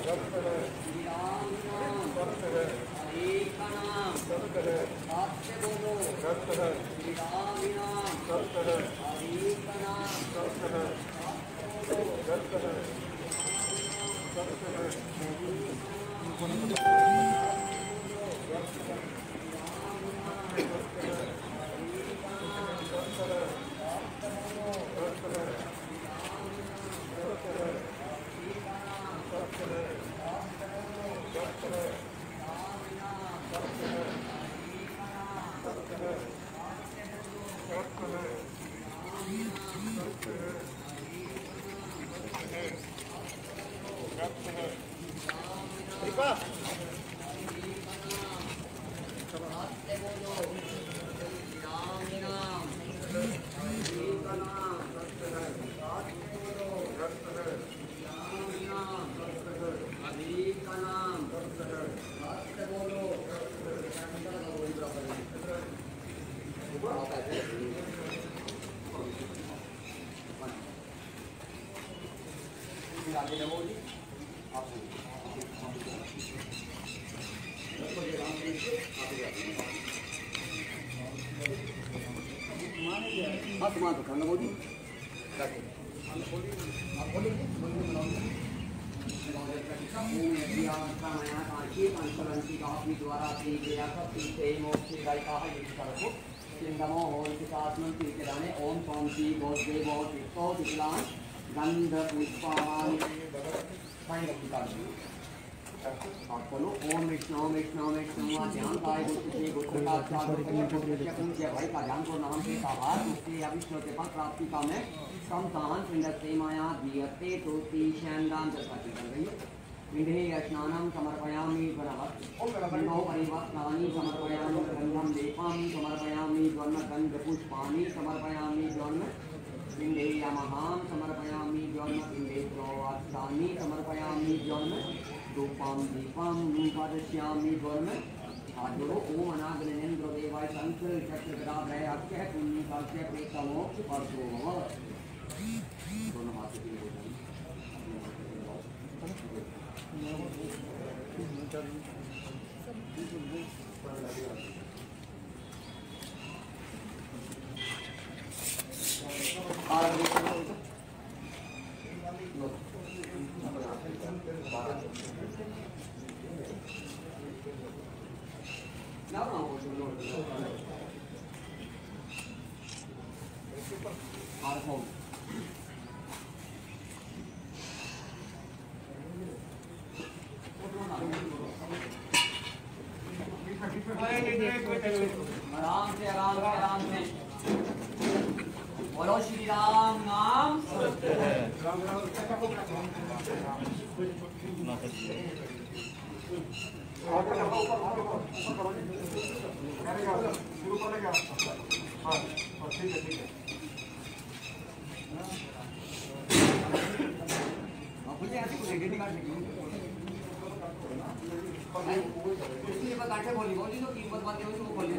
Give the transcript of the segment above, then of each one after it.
ओम विष्णु विष्णु विष्णु ध्यान का भाई का ध्यान को नाम से विष्णु के पद प्राप्ति का में संतान पिंड से माया दीयते तो तीशांडान विधे स्नानं समर्पयामि पिंडो परिवर्तनानि समर्पयामि गंधं दीपं समर्पयामि ज्वलन गंध पुष्पाणि समर्पयामि ज्वलन पिंडे यमहां समर्पयामि ज्वलन पिंडे प्रोवात्सानि समर्पयामि ज्वलन रूपम दीपम पादश्यामि ज्वलन आदरो ओम अनागनेन्द्र देवाय शंकर चक्र गदाभय अक्षय पुण्य कास्य प्रेतमो परसो दोनों हाथ से आराम से बोलो श्री राम नाम सत्य है। बोली बोली तो कीमत बात बोली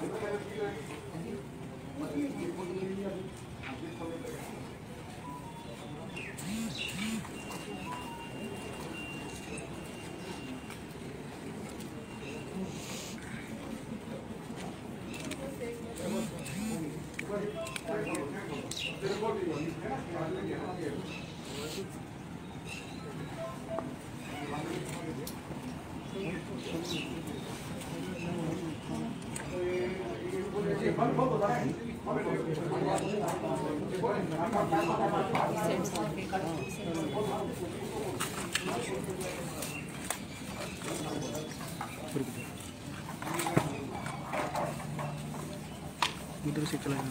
इधर से चलाएंगे।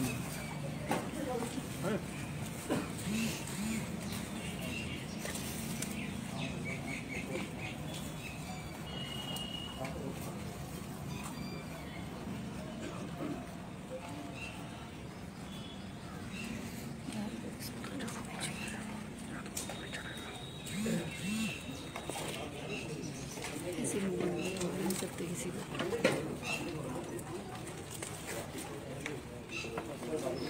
किसी को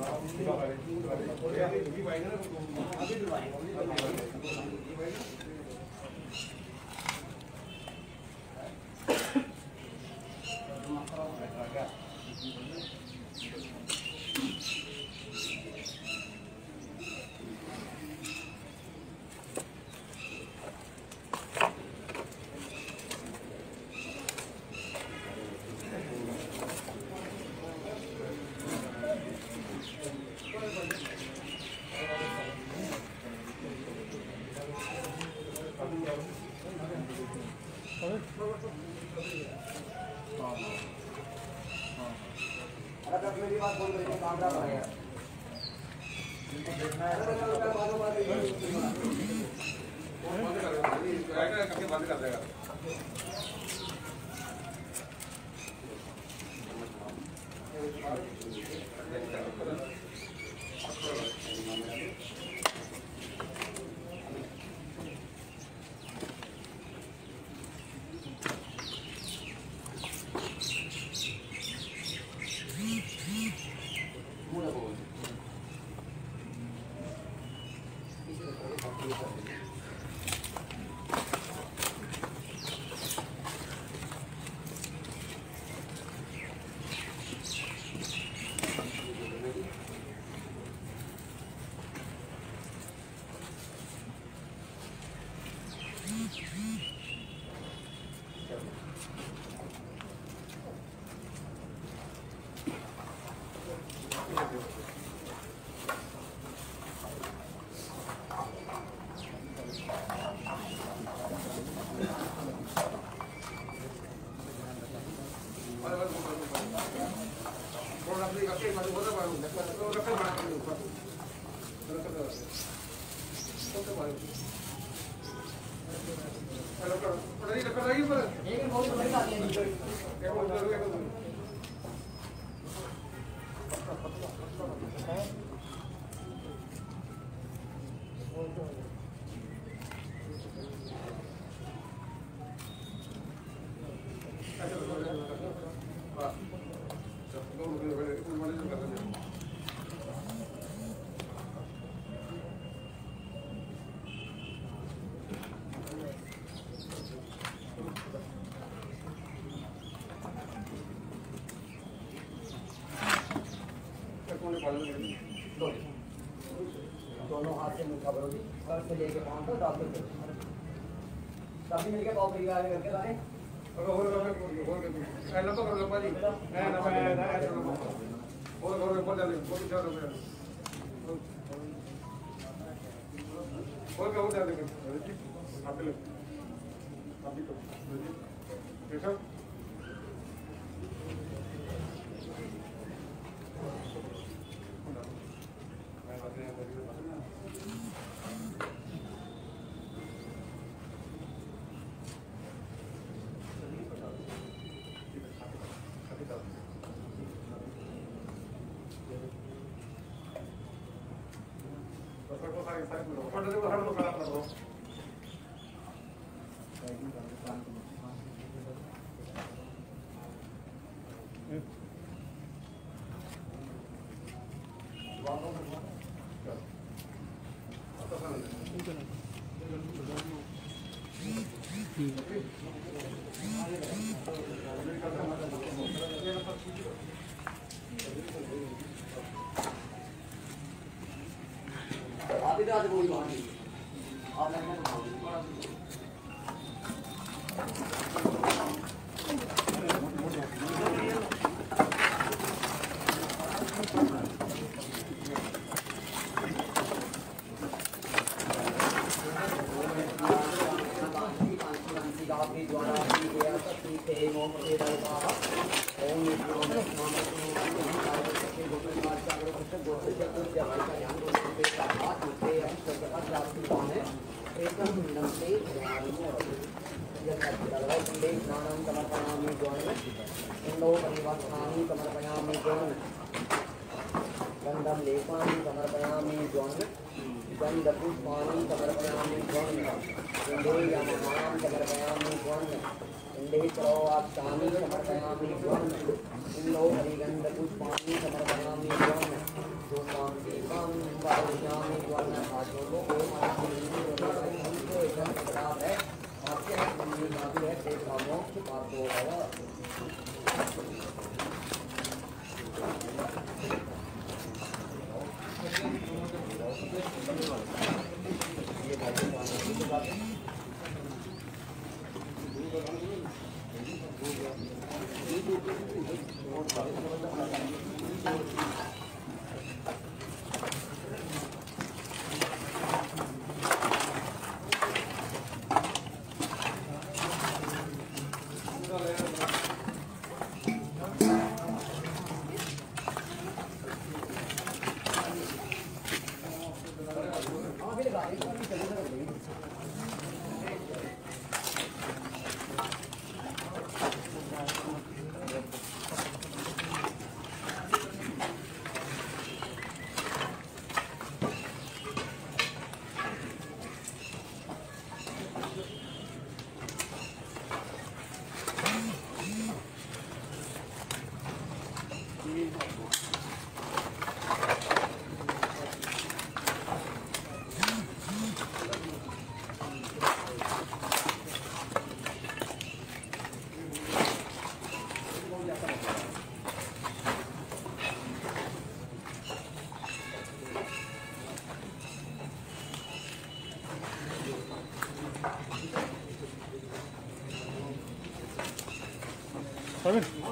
मेरी बात बोल रही है काम रहा है यार बंद कर देगा दोनों हाथ से मुट्ठा भरो जी सर से लेके पाँव तक दाब दो सभी मिलके पाँव फ्री करके लाए आप इधर आते कोई बात नहीं आप लगने को गंधम लेपानि समर्पयामि गंधपुष्पाणि समर्पयामि इंदे यमनां समर्पयामि इंदे प्रवाक्तानि समर्पयामि इंदो हरिगंधपुष्पाणि समर्पयामि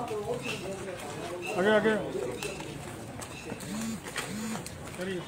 आगे आगे करिए।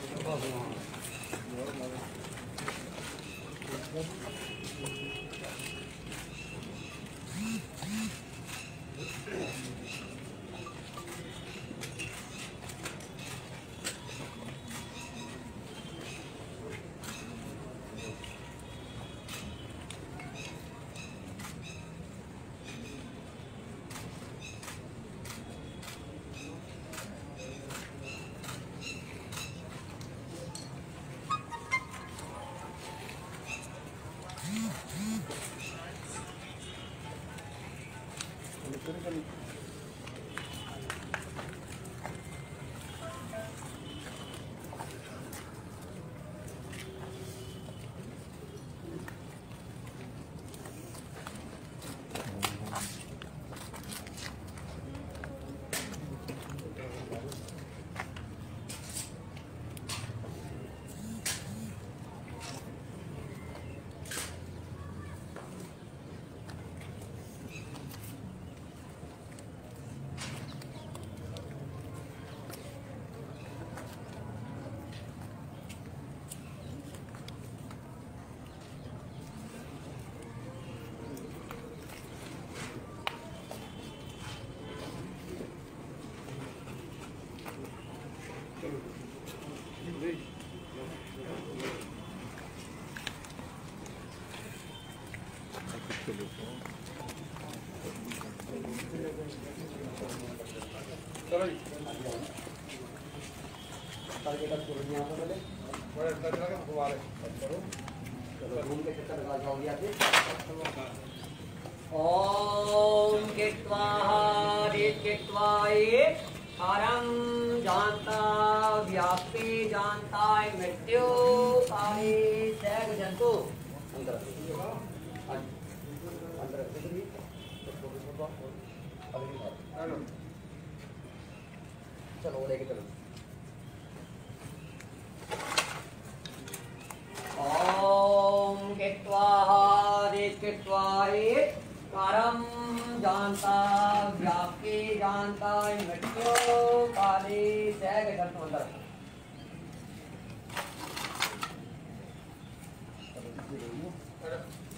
ओम कित्वाये परम जानता व्यापी जानता मृत्यु काले सैग जंतु चलो लेके चलो। ओम कित्वाये परम जानता व्यापी जानता मृत्यु काले सैग जंतु अंदर